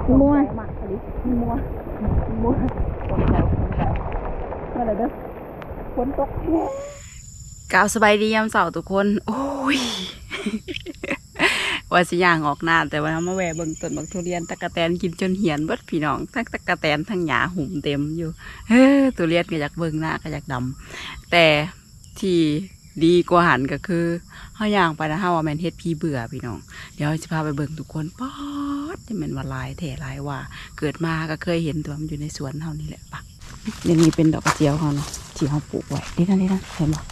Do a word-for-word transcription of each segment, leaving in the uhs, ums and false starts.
มัวมัวมัวมัวฝนตกฝนตกอะไรเด้อฝนตกกล่าวสบายดียามเสาร์ทุกคนโอ้ยว่าสิย่างออกหน้าแต่ว่ามาแหวะเบิ่งต้นบักทุเรียนตะกะแตนกินจนเหียนเบิดพี่น้องทั้งตะกะแตนทั้งหญ้าหุ่มเต็มอยู่เฮ้อทุเรียนก็อยากเบิ่งหน้าก็อยากดำแต่ที่ดีกว่าหันก็คือเฮาย่างไปนะเฮาว่าแม่นเฮ็ดพี่เบื่อพี่น้องเดี๋ยวจะพาไปเบิ่งทุกคนป๊อดจะแม่นว่าลายแท้ลายว่าเกิดมาก็เคยเห็นตัวมันอยู่ในสวนเฮานี่แหละปะนี่นี่เป็นดอกกระเจียวเฮาเนาะที่เฮาปลูกไว้นี่นะนี่นะเห็นบ่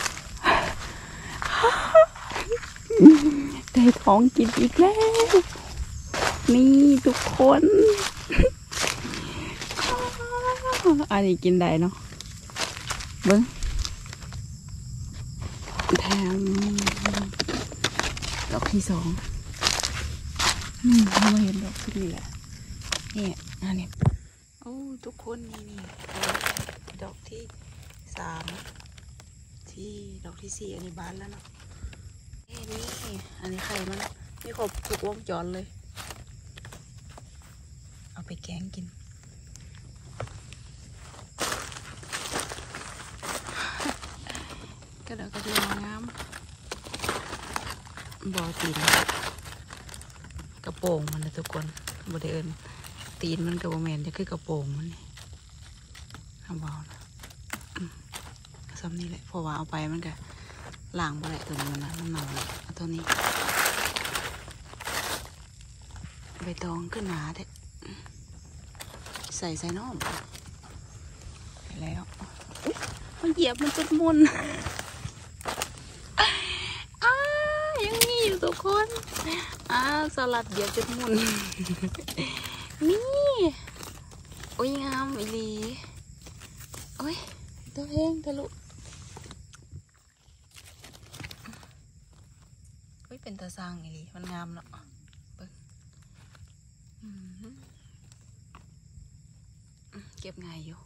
ได้ท้องกินอีกแล้วนี่ทุกคนอันนี้กินได้เนาะเบิ้งแถมดอกที่สองอืมเราเห็นดอกที่นี่แหละนี่อันนี้โอ้ทุกคนนี่นี่ดอกที่สามที่ดอกที่สี่อันนี้บานแล้วเนาะนี่นี่อันนี้ไข่มันมีครบทุกวงจรเลยเอาไปแกงกินก็เดี๋ยวก็จะงามบ่อตีนกระโปรงมันนะทุกคนบริเวณตีนมันกระโปรงแมนจะคือกระโปรงมันนี่ทำเบานะซ้ำนี่แหละพอว่าเอาไปมันก็ล้างบ่ได้ตัวนี้มันนะมันเน่าเลยเอาตัวนี้ใบตองขึ้นหนาเด็ดใส่ใส่น้อมแล้วมันเหยียบมันจนมุนอ้ายังมีอยู่ทุกคนอ้าสลัดเหยียบจนมุนนี่โอ้ยงามอีหลีโอ้ยตัวเองทะลุเป็นตาสร้างอีหลีมันงามเนาะเบิ่งเก็บง่ายอยู่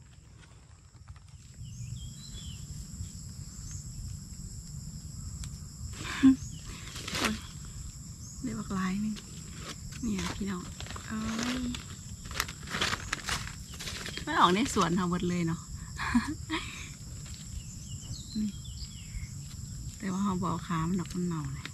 ได้บักลายนึงเนี่ยพี่น้องเอ้ยไม่ออกในสวนเราหมดเลยเนาะแต่ว่าเราบอกขามันดอกมันเน่าเลย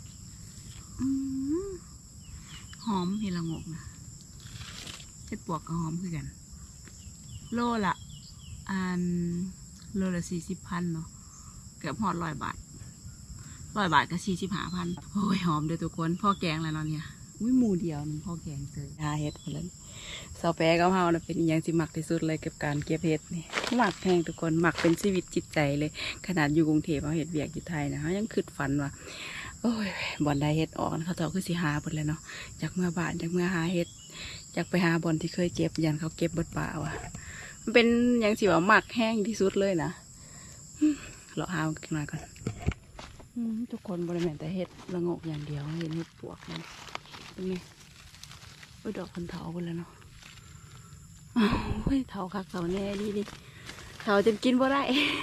หอมเฮละงกนะเห็ดปวกกับหอมคือกันโลละอันโลละสี่สิบพันเนาะเกือบหอดร้อยบาทร้อยบาทก็สี่สิบห้าพันโอ้ยหอมเด้อทุกคนพ่อแกงอะไรเนาะเนี่ยอุ้ยหมูเดียวนึงพ่อแกงเลยหาเห็ดคนละสาวแปะกับเฮานะเป็นอย่างที่หมักที่สุดเลยกับการเก็บเห็ดนี่หมักแพงทุกคนหมักเป็นชีวิตจิตใจเลยขนาดอยู่กรุงเทพเอาเห็ดเวียกอยู่ไทยนะเขายังคิดฝันว่าโอ้ยบอนได้เห็ดออกเขาเท่าคือสิหาหมดเลยเนาะจากเมื่อบานจากเมื่อหาเห็ดจากไปหาบอนที่เคยเก็บยันเขาเก็บบดป่าว่ะมันเป็นอย่างที่ว่าหมักแห้งที่สุดเลยนะเราหากันหน่อยก่อนทุกคนบริเวณแต่เห็ดละงกอย่างเดียวเห็นเห็ดปวกมันเป็นไงโอ้ยดอกพันเถาไปแล้วเนาะโอ้ยเถาคักเถาแน่ดีดิเถาจนกินบ่ได้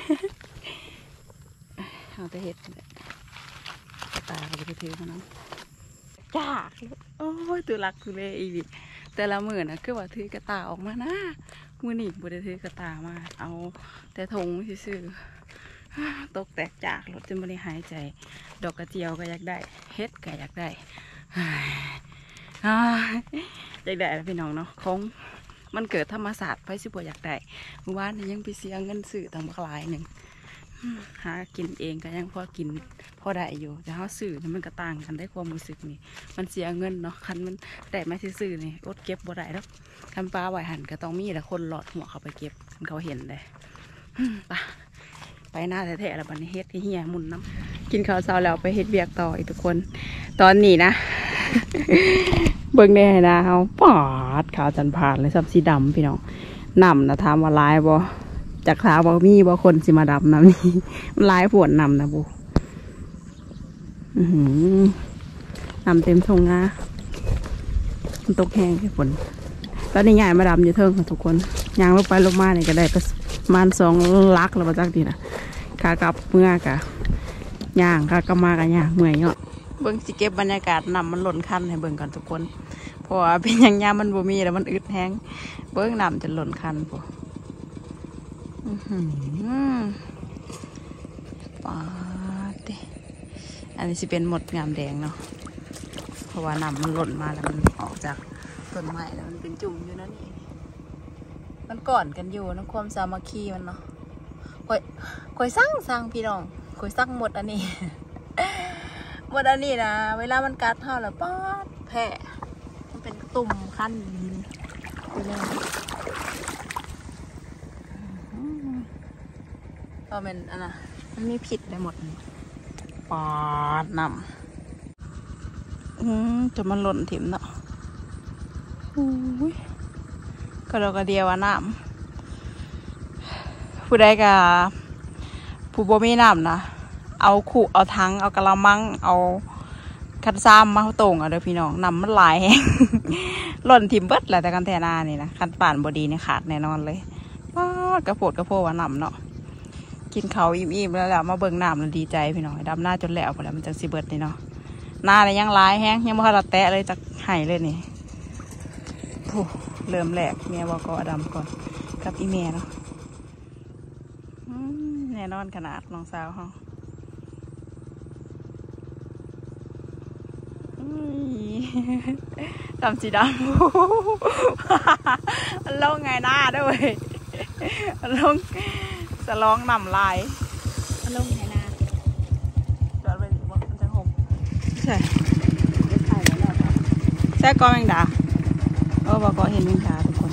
เอาแต่เห็ดตาก็ไปถือมันน้ำจ้าโอ้ยตัวรักตัวเล่อีกแต่ละมือนะคือว่าถือกระตาออกมานะมือหนีบได้ถือกระตามาเอาแต่ทงซื่อตกแตกจากรถจนไม่ได้หายใจดอกกระเจียวก็อยากได้เฮ็ดก็อยากได้อยากได้แล้วพี่น้องเนาะคงมันเกิดธรรมศาสตร์ไปสิบอยากได้เมื่อวานยังไปเสียเงินซื้อตั้งบักหลายหนึ่งหากินเองก็ยังพอกินพอได้อยู่แต่เขาซื้อมันก็ต่างกันได้ความรู้สึกนี่มันเสียเงินเนาะคันมันแต่ไม่ซื้อนี่อดเก็บบ่ได้แล้วคันปลาไหวหันก็ต้องมีแต่คนหลอดหัวเขาไปเก็บเขาเห็นเลยปะไปหน้าแท้ๆแล้วบัดนี้เฮ็ดที่เฮียมุนน้ำกินข้าวเช้าแล้วไปเฮ็ดเบียกต่ออีกทุกคนตอนนี้นะ เบิ่งแน่นะเขาปาดขาวจันผ่านเลยซับสีดำพี่น้องนำนะทำว่าลายบ่จากขาวบ่มีบ่คนสิมาดำน้ำนี่มันลายผวนนำนะบูนำเต็มทงนะมันตกแห้งแค่ฝนตอนนี้ง่ายมาดำอยู่เทิงค่ะทุกคนยางลงไปลงมาเนี่ยก็ได้ประมาณสองลักแล้วมาจากดีนะขากลับเมื่อกะย่างขากลับมากะย่างเมื่อยเนาะเบิ่งสิเก็บบรรยากาศนำมันหล่นคันให้เบิ่งก่อนทุกคนเพราะว่าเป็นอย่างยามมันบ่มีแล้วมันอึดแห้งเบิ้งน้ำจะหล่นคันพวกปาดอันนี้สิเป็นหมดงามแดงเนาะเพราะว่าน้ำมันหล่นมาแล้วมันออกจากต้นไม้แล้วมันเป็นจุ่มอยู่นั่นเองมันก่อนกันอยู่นะความสามัคคีมันเนาะคอยคอยสร้างสร้างพี่น้องคอยสร้างหมดอันนี้ หมดอันนี้นะเวลามันกัดเท่าแล้วป๊าดแผลมันเป็นตุ่มขั้นนี้เลยไปเลยก็เป็นอันน่ะมันมีผิดไปหมดปาดนำอืมจะมันหล่นถิ่มเนาะอุ้ยก็เราก็เดียวว่าน้ำผู้ใดก็ผู้บ่มีน้ำนะเอาขู่เอาทั้งเอากะละมังเอาคันซ้ำมาตรงเอาเด้อพี่น้องน้ำมันหลายแห้ง หล่นถิ่มเบิดแหละแต่กันแทนานี่นะคันป่านบดีนี่ขาดแน่นอนเลยว้ากระโปดกระโพว่าน้ำเนาะกินเขาอิ่มๆแล้วแหละมาเบิ่งน้ำแล้วดีใจพี่น้องดำหน้าจนแล้วไปแล้วมันจังสิเบิดนี่เนาะหน้าเนี่ยยังหลายแห้งยังไม่ทันละแตะเลยจากไห้เลยนี่เริ่มแหลกเมียบอกก็ดำก่อนกับอีเมียเนาะแน่นอนขนาดน้องสาวเขาดำสีดำมันลงไงหน้าด้วยมันลงจะร้องนำลายมันลงไงหน้าจอดไปบอกมันจะหงใช่ใช่ก้อนแมงดาเออบอกก็เห็นแมงดาทุกคน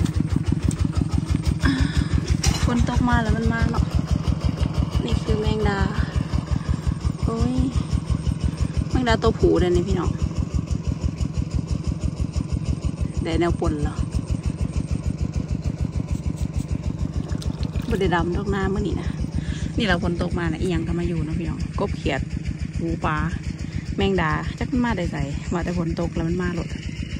ฝนตกมาแล้วมันมาเนาะนี่คือแมงดาโอ้ยแมงดาตัวผูเด่นนี่พี่น้องได้แนวปนเหรอบไดดำดอกน้ำเมื่อนี้นะนี่เราฝนตกมานะอีหยังก็มาอยู่นะพี่น้องกบเขียดหูปลาแมงดาจักมันมาได้ใส่มาแต่ฝนตกแล้วมันมาหลด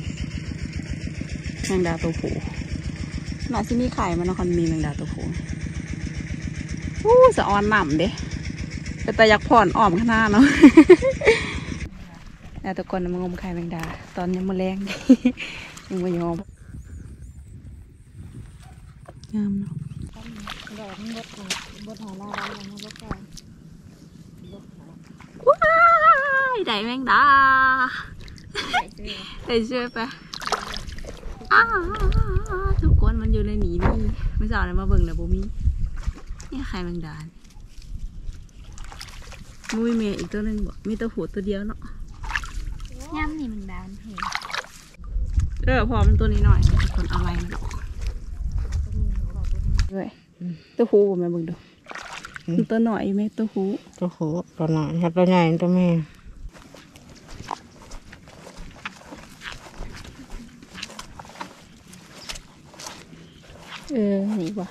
แมงดาตัวผูน่าที่นี่ไข่มันนครมีแมงดาตัวผูอู้สะออนหม่ำเด้แต่แต่อยากผ่อนอ่อมข้างหน้าเนาะ แล้วทุกคนมางมไข่แมงดาตอนนี้มาแรงยังไม่ยอมงามเนาะดอกมันบดบดหอมอะไรอย่างนี้บดก่อนว้ายได้แมงดาได้เชื่อไปทุกคนมันอยู่ในหนีนี่ไม่สาวเลยมาเบิ่งเลยโบมี่นี่ไข่แมงดามุ้ยเมย์อีกตัวนึงบอกมีตัวหัวตัวเดียวเนาะย่ำนี่มันดานเพลเออพอมันตัวนี้หน่อยทุกคนเอาไว้ดอกด้วยตัวหูผมมาเบิ่งดูตัวหน่อยไหมตัวหูตัวหูตัวหน่อยครับตัวใหญ่ตัวแม่เออนี่ว่ะ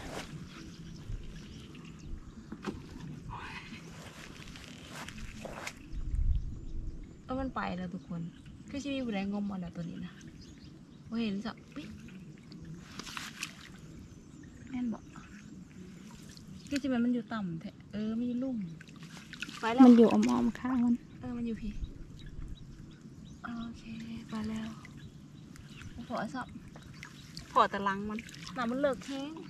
เอามันไปแล้วทุกคนคือชีวิตผู้ใดงมเอาแล้วตัวนี้นะว่าเห็นสับปิ๊แม่นบอกคือชีวิตมันอยู่ต่ำแท้เออมันอยู่ลุ่มไปแล้วมันอยู่อ้อมๆข้างมันเออมันอยู่พี่โอเคไปแล้วพอสับพอแต่ลังมันน้ำมันเลิกแห้ง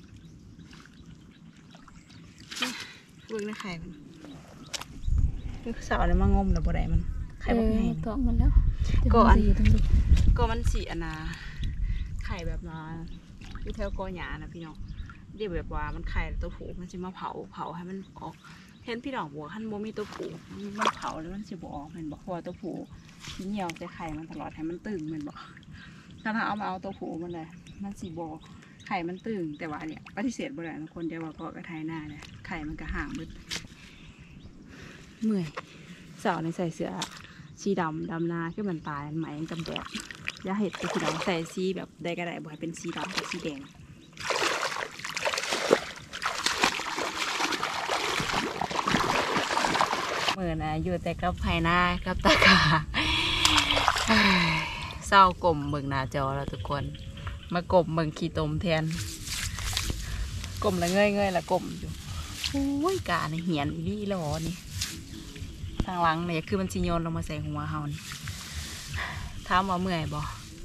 เบิ่งในไข่มันคือสาวอะไรมางมแต่บ่ได้มันไข่บ่แห้งก็มันแล้วก็อันก็มันสีอันนาไข่แบบนาอยู่แถวกอหญ้านะพี่น้องเดี๋ยวแบบว่ามันไข่ตัวผูมันจะมาเผาเผาให้มันออกเห็นพี่น้องบอกขั้นโมมีตัวผูมันเผาแล้วมันจะบออกเห็นบอกพอตัวผูที่เหนียวใส่ไข่มันตลอดให้มันตึงมันบอกถ้าถ้าเอามาเอาตัวผูมันเลยมันสีบอไข่มันตึงแต่ว่าเนี่ยปฏิเสธบ่ได้คนเดียวว่าก็กระทายหน้าเนี่ยไข่มันกระห่างบึดเมื่อยสาวในใส่เสื้อสีดำดำนาคือมันตายไหมจำแดดอย่าเห็ดสีดำใส่สีแบบใดก็ได้บ่ให้เป็นสีดำกับสีแดงเมื่อนะอยู่แต่กับไผ่หน้ากับตากาเศร้ากลมเบิ่งหน้าจอแล้วทุกคนมากลมเบิ่งขี้ตมแทนกลมแล้วเงยเงยแล้วกลมอยู่โอ้ยกาในเหียนอีหล่อนี่ทางหลังเนี่ยคือมันชิโยนลงมาใส่หัวเฮานี่ถามว่าเมื่อยบ่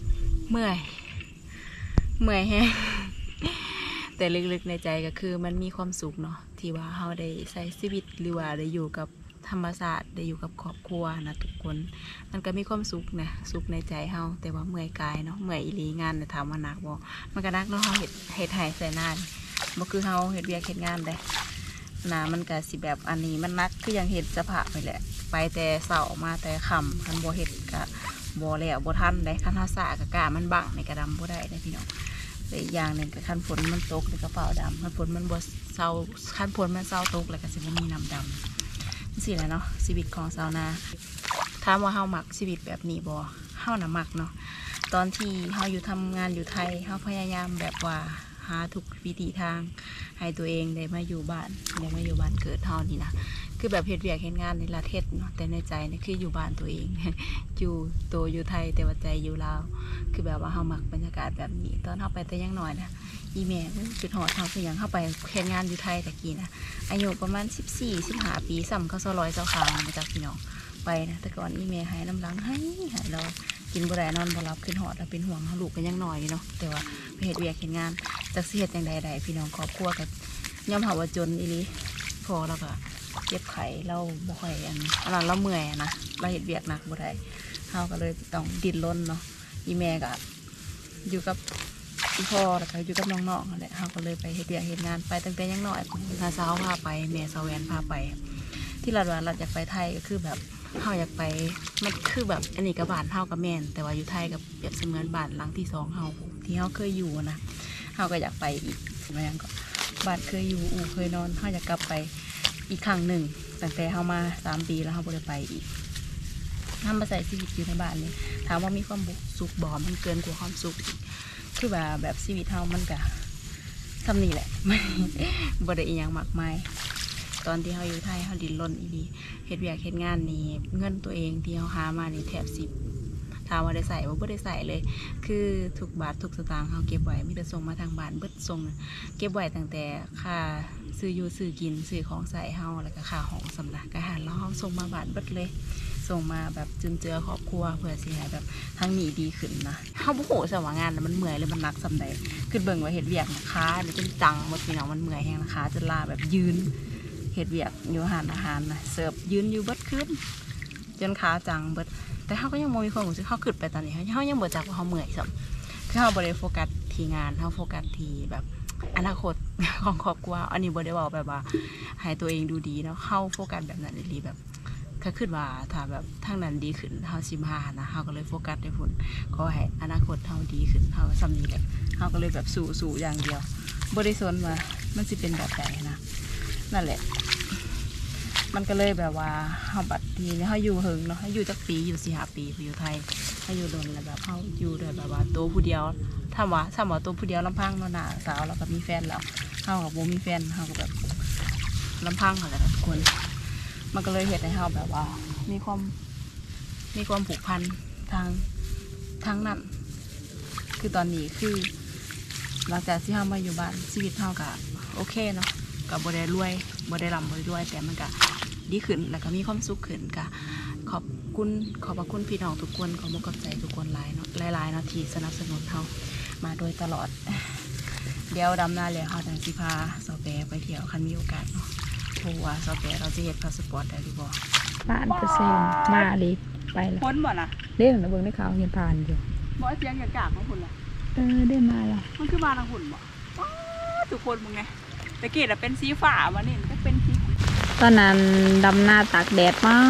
เมื่อยเมื่อยแฮะแต่ลึกๆในใจก็คือมันมีความสุขเนาะที่ว่าเราได้ใช้ชีวิตหรือว่าได้อยู่กับธรรมชาติได้อยู่กับครอบครัวนะทุกคนมันก็มีความสุขนะสุขในใจเราแต่ว่าเมื่อยกายเนาะเมื่อยอีหลีงานเนี่ยถามว่าหนักบ่มันก็หนักเนาะเราเฮ็ดเฮ็ดให้ใส่นานบ่คือเราเฮ็ดเวียกเฮ็ดงานได้นะมันก็สิแบบอันนี้มันนักคือยังเฮ็ดสภาพไปแหละไปแต่เช้ามาแต่ค่ำคันบ่เฮ็ดก็บ่แล้วบ่ทันได้คันเฮาสะก็กะมันบังในกระดำบ่ได้เด้พี่น้องแต่อีกอย่างหนึ่งก็คันฝนมันตกในกระเป๋าดำคันฝนมันบ่เศร้าคันฝนมันเศร้าตกแล้วก็สิบ่มีน้ำดำสิแหละเนาะชีวิตของชาวนาถามว่าเฮามักชีวิตแบบนี้บ่เฮาน่ะมักเนาะตอนที่เฮาอยู่ทำงานอยู่ไทยเฮาพยายามแบบว่าหาทุกวิถีทางให้ตัวเองได้มาอยู่บ้านได้มาอยู่บ้านเกิดเฮานี่นะคือแบบเฮ็ดเวียกเฮ็ดงานในประเทศเนาะแต่ในใจนี่คืออยู่บ้านตัวเอง อยู่โตอยู่ไทยแต่ว่าใจอยู่ลาวคือแบบว่าเฮามักบรรยากาศแบบนี้ตอนเฮาไปแต่ยังน้อยนะอีแม่จุดหอดเฮาคือหยังเฮาไปเฮ็ดงานอยู่ไทยตะกี้นะอายุประมาณสิบสี่ สิบห้าปีซ้ำเขาซอร้อยเจ้าขางมาจากพี่น้องไปนะแต่ก่อนอีแม่หายน้ำหลังให้หายเรากินบ่ได้นอนบ่หลับขึ้นหอดแล้วเป็นห่วงเฮาลูกก็ยังน้อยเนาะแต่ว่าไปเฮ็ดเวียกเฮ็ดงานจักสิเฮ็ดจังใดๆพี่น้องครอบครัวก็ยอมเฮาว่าจนอีหลีพอแล้วก็เจ็บไข้เราบ่ค่อยอันอันนั้นเราเมื่อยนะเราเฮ็ดเวียกหนักบ่ได้เฮาก็เลยต้องดิ้นรนเนาะอีแม่ก็อยู่กับอีพ่อแล้วก็อยู่กับน้องๆนั่นแหละเฮาก็เลยไปเฮ็ดเวียกเฮ็ดงานไปตั้งแต่ยังน้อยน้าสาวพาไปแม่สาวแวนพาไปที่เราว่าเราอยากไปไทยก็คือแบบเฮาอยากไปมันคือแบบอันนี้ก็บ้านเฮากับแม่นแต่ว่าอยู่ไทยกับเปรียบเสมือนบ้านหลังที่สองเฮาที่เฮาเคยอยู่นะเฮาก็อยากไปอีกมายังก็บ้านเคยอยู่อู่เคยนอนเฮาอยากกลับไปอีกครั้งหนึ่งตั้งแต่เฮามาสามปีแล้วเฮาบ่ได้ไปอีกทำมาใส่ชีวิตอยู่ในบ้านนี่ถามว่ามีความสุขบ่มันเกินกว่าความสุขอีกคือว่าแบบชีวิตเฮามันก็ทำนี่แหละ บ่ได้อีหยังมากมายตอนที่เฮาอยู่ไทยเฮาดิ้นรนอีดีเฮ็ดเวียกเฮ็ดงานนี่เงินตัวเองที่เฮาหามานี่แทบสิบถามว่าได้ใส่บ่บ่ได้ใส่เลยคือทุกบาททุกสตางค์เฮาเก็บไว้มีแต่ส่งมาทางบ้านเบิดส่งเก็บไว้ตั้งแต่ค่าซื้ออยู่ซื้อกินซื้อของใส่เฮาแล้วก็ค่าห้องสำนักอาหารแล้วเฮาส่งมาบ้านเบิดเลยส่งมาแบบจุนเจือครอบครัวเพื่อสิให้แบบทางนี้ดีขึ้นนะเฮาบ่ฮู้ซะว่างานมันเมื่อยหรือมันหนักส่ำใดคือเบิ่งว่าเฮ็ดเวียกนะคะนี่เป็นจังหมดพี่น้องมันเมื่อยแฮงนะคะจนลาแบบยืนเฮ็ดเวียกอยู่อาหารอาหารนะเสิร์ฟยืนอยู่เบิดคืนจนขาจังเบิดแต่เฮาก็ยังบ่มีความรู้สึกเฮาคิดไปตอนนี้เฮายังบ่จักว่าเฮาเมื่อยซ้ำคือเฮาบ่ได้โฟกัสที่งานเฮาโฟกัสที่แบบอนาคตของครอบครัวอันนี้บ่ได้เว้าแบบว่าให้ตัวเองดูดีเนาะเฮาโฟกัสแบบนั้นอีหลีแบบก็คิดว่าถ้าแบบทางนั้นดีขึ้นเฮาสิมานะเฮาก็เลยโฟกัสในพุ่นขอให้อนาคตเฮาดีขึ้นเฮาซ้ำนี้แหละเฮาก็เลยแบบสู้ๆอย่างเดียวบ่ได้สนว่ามันสิเป็นแบบใดนะนั่นแหละมันก็เลยแบบว่าเฮาบัดทีนี้เฮาอยู่เฮิงเนาะเฮาอยู่จักปีอยู่สี่ห้าปีอยู่ไทยเฮาอยู่โดนแล้วแบบเฮาอยู่โดยแบบว่าตัวผู้เดียวถ้าว่าถ้าว่าตัวผู้เดียวลำพังเนาะหน้าสาวแล้วก็มีแฟนแล้วเฮาก็บ่มีแฟนเฮาก็แบบลำพังนั่นแหละทุกคนมันก็เลยเฮ็ดให้เฮาแบบว่ามีความมีความผูกพันทางทางนั้นคือตอนนี้คือหลังจากที่เฮามาอยู่บ้านชีวิตเฮาก็โอเคเนาะก็บ่ได้รวยบ่ได้ร่ำบ่ได้รวยแต่มันก็ดีขึ้นแล้วก็มีความสุขขึ้นก็ขอบคุณขอบพระคุณพี่น้องทุกคนขอบคุณใจทุกคนหลายเนาะหลายๆเนาะที่สนับสนุนเฮามาโดยตลอดเดี๋ยวดำหน้าแล้วเฮาจังสิพาสาวแปรไปเที่ยวคันมีโอกาสเนาะเพราะว่าสาวแปรเราจะเฮ็ดพาสปอร์ตได้หรือบ่ผ่านเปอร์เซ็นต์มาดิไปแล้วพ้นบ่น่ะเด้นะเบิ่งในข่าวเห็นผ่านอยู่บ่เสียงอย่างกากของคุณล่ะเออได้มาแล้วมันคือมาทางหุ่นบ่ทุกคนมึงไงตะเกียบเป็นสีฟ้ามานี่มันก็เป็นสีตอนนั้นดำหน้าตากแดดมาก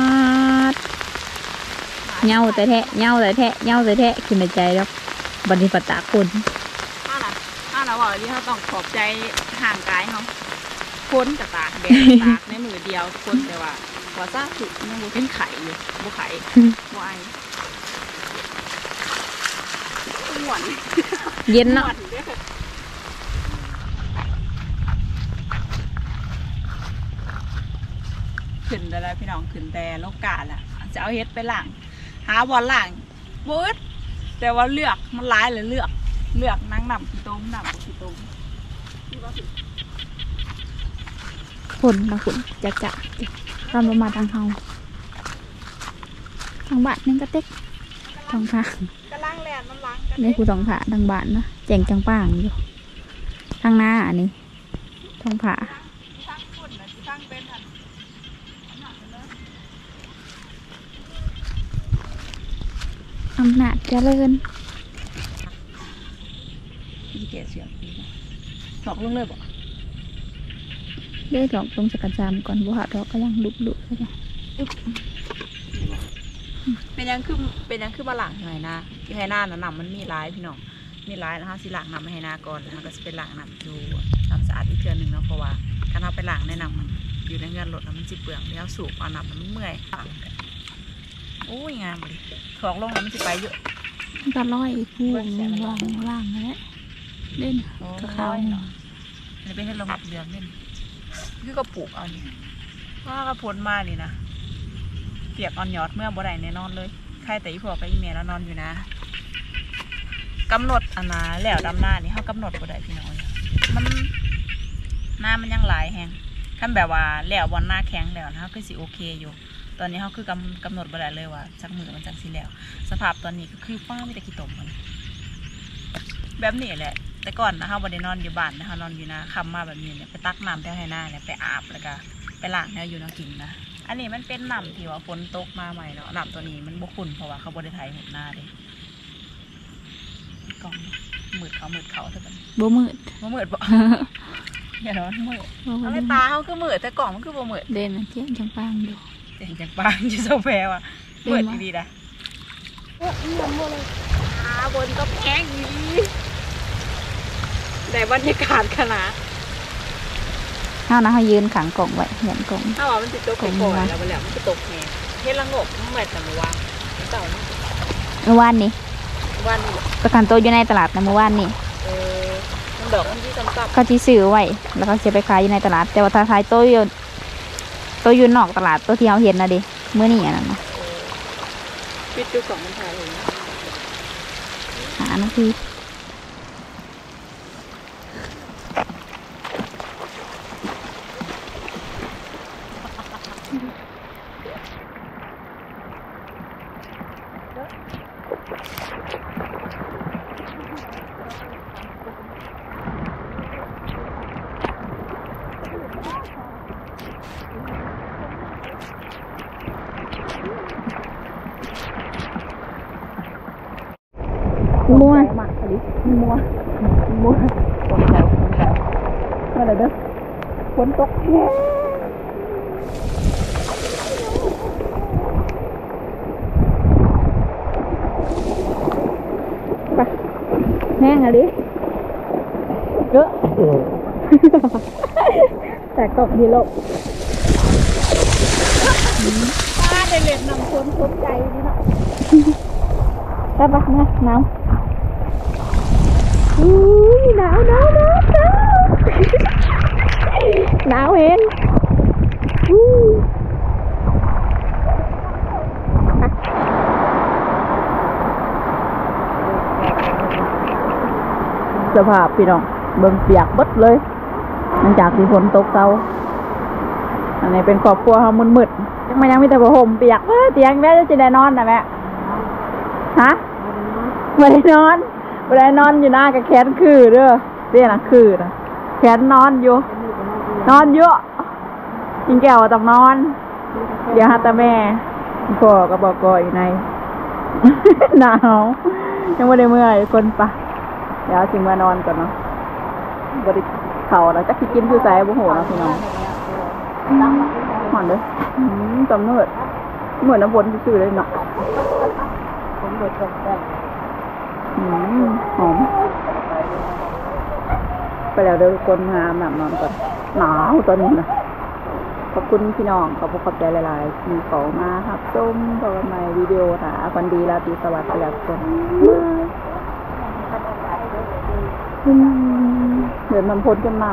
เหงาแต่แทะเหงาแต่แทะเหงาแต่แทะขึ้นในใจแล้วบันทิปตาคนถ้าล่ะถ้าเราบอกที่เขาต้องขอบใจห่างกายเขาพ้นกับตากแดดตากในมือเดียวคนแต่ว่าหัวซ่าสุดยังบุเป็นไข่อยู่บุไข่บุไอหวานเย็นเนาะขึ้นแต่ละพี่น้องขึ้นแต่โลกาแหละจะเอาเฮ็ดไปล่างหาบอลล่างบูดแต่ว่าเลือกมันร้ายเลยเลือกเลือกนั่งนำขี้ต้มนำขี้ต้มฝนนะฝนจะจะตามมาทางเฮาทางบ้านนี่ก็เต็กทางทางกำลังแล้วนมันล้างกันนี่กูต้องผ่าทางบ้านนะแจงจังป้างอยู่ทางหน้าอันนี้ต้องผ่าสร้างฝุ่นนะสร้างเป็นหันอำนาจเจริญมีเกศเสียงถอกลงเลยบ่เลือดหลอกตรงสกัดจามก่อนบุหะทอกก็ยังลุกลุกใช่ไหมเป็นยังคือเป็นยังคือมาหลังหอยนาอยู่ให้หน้าน่ะน้ำมันมีร้ายพี่น้องมีร้ายนะคะสิหลังน้ำมาให้หน้าก่อนแล้วก็จะเป็นหลังน้ำดูน้ำสะอาดอีกเทื่อนึงเนาะเพราะว่าการเอาไปหลังในน้ำมันอยู่ในเงินรถแล้วมันจิเปลืองแล้วสูบเอาน้ำมันเมื่อยโอ้ยงามเลยถอกลงแล้วมันจะไปเยอะก็ร้อยคู่ล่างล่างนั่นแหละเล่นกระเขาเนาะนี่เป็นให้เราหมักเดือนเล่นคือก็ปลูกเอานี่ว่ากระพ้นมานี่นะเปียกอ่อนยอดเมื่อบ่ได้แน่นอนเลยใครแต่อีพ่อกับอีเมียแล้วนอนอยู่นะกำหนดอันนะแล้วดำหน้านี่เขากำหนดบ่ได้พี่น้องมันหน้ามันยังหลายแหงขั้นแบบว่าแล้วบอลหน้าแข็งแล้วนะเขาคือสิโอเคอยู่ตอนนี้เขาคือกำกำหนดบ่ได้เลยว่าจักมือมันจังสิแล้วสภาพตอนนี้ก็คือฟ้ามีแต่ขี้ตมมันแบบนี้แหละแต่ก่อนนะเขาบ่ได้นอนอยู่บ้านนะเขานอนอยู่นะคำมาแบบนี้เนี่ยไปตักน้ำแถวให้หน้าเนี่ยไปอาบแล้วก็ไปล้างแถวอยู่น้ำกินนะอันนี้มันเป็นน้ำที่ว่าฝนตกมาใหม่เนาะน้ำตัวนี้มันบ่ขุ่นเพราะว่าเขาบ่ได้ไถหุบหน้าเลยกล่องมืดเขามืดเขาเท่ากันบ่มืดบ่มืดบ่อย่าร้อนมืดเอาในตาเขาคือมืดแต่กล่องมันคือบ่มืดเด่นเจ๊งจังป้างอยู่เจ๋งจังปางอยู่โซแฟว่ะมืดดีๆนะโอ้ยยังบ่เลยขาบนก็แพงอีแต่บรรยากาศขนาดเฮานะเขายืนขังกล่องไว้เห็นกล่องถ้าว่ามันติดตกก่อนแล้วมันแล้วมันจะตกแหงเฮ็ดละงกมันเหมือนแต่เมื่อวานเต่านี่เมื่อวานนี้วันนี้ประกันตัวอยู่ในตลาดนะเมื่อวานนี้เออมันดอกมันที่ซ้ำก็ที่ซื้อไว้แล้วก็จะไปขายอยู่ในตลาด แต่ว่าถ้าขายตัวอยู่ตัวอยู่นอกตลาดตัวที่เราเห็นนะดิเมื่อนี้อันนั้นนะๆปิดจุดสองมันถ่ายเลยหานาที มัวมัวมัวตกใจตกใจมาเลยเด้อฝนตกแย่ไปแห้งอะดิเยอะแต่กบดีโลกป้าได้เล็บนำคนสนใจดีเนาะไปปะนะน้ำอู้ยหนาวหนาวหนาวหนาวหนาวเห็นอู้สภาพพี่น้องเบิ่งเปียกบดเลยหลังจากที่ฝนตกเช้าอันนี้เป็นครอบครัวเขามืดๆยังไม่ยังมีแต่ผ้าห่มเปียกเตียงแม่จะได้นอนนะแม่ฮะไม่ได้นอนไม่ได้นอนอยู่หน้ากับแขนคือเด้อเรียกนะคือนะแขนนอนอยู่นอนเยอะกินแก้วต้องนอนเดี๋ยวหาตาแม่พ่อก็บอกก่อยในหนาวยังไม่ได้เมื่อยคนปะเดี๋ยวถึงมานอนก่อนเนาะบริเข่าแล้วจะกินคือใจบุหัวเนาะพี่น้องหอนเด้อตำเนิดเหมือนน้ำฝนซื่อเลยเนาะผมเดือดร้อนอืมหอมไปแล้วเดี๋ยวทุกคนมาหนับนอนก่อนหนาวตอนนี้นะขอบคุณพี่น้องขอบคุณขอบใจหลายๆมีของมาครับส้มต่อกันใหม่วิดีโอหาวันดีราตรีสวัสดิ์ประหยัดคนเดี๋ยวมันพ้นจนเมา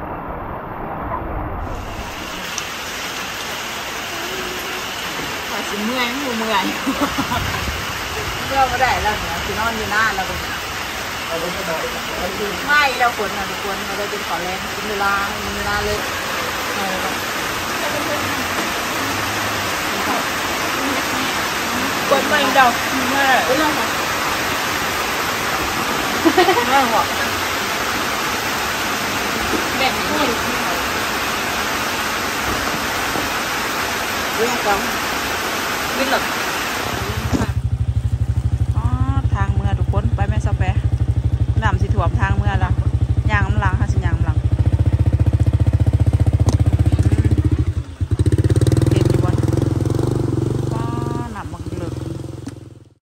สิเมื่อยมือเมื่อยเมื่อไม่ได้แล้วเนี่ยสินอนอยู่หน้าเราเป็นไม่เราคนนะทุกคนเราได้เป็นขอแรงกินเวลามีเวลาเลยกดไปเดาเมื่อแล้วหัวแบ่งให้เรื่องกันไม่หลบ